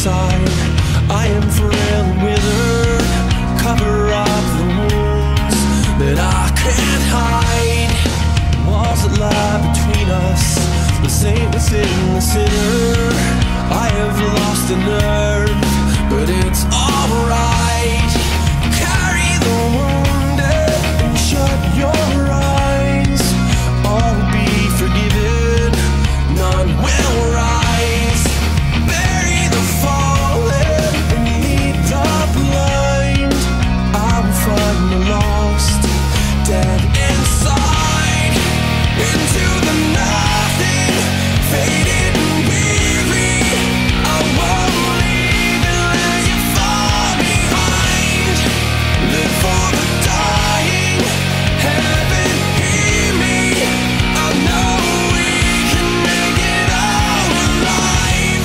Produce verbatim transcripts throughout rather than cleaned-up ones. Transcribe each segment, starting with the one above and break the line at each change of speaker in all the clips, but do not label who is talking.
inside. I am frail and withered. Cover up the wounds that I can't hide. Walls that lie between us, the saint within the sinner. I have lost a nerve, but it's alright. Carry the wounded and shut your eyes. All will be forgiven, none will rise. Bury the fallen and lead the blind. I will find the lost, dead inside. Into the nothing, faded and weary. I won't leave and let you fall behind. Live for the dying, heaven hear me. I know we can make it all alive.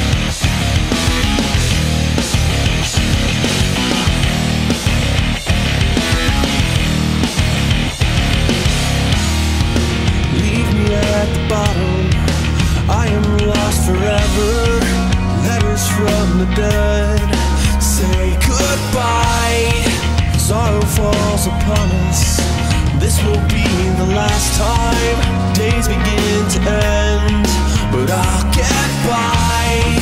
Leave me at the bottom, I am lost forever. Letters from the dead say goodbye. Sorrow falls upon us, this will be the last time. Days begin to end, but I'll get by.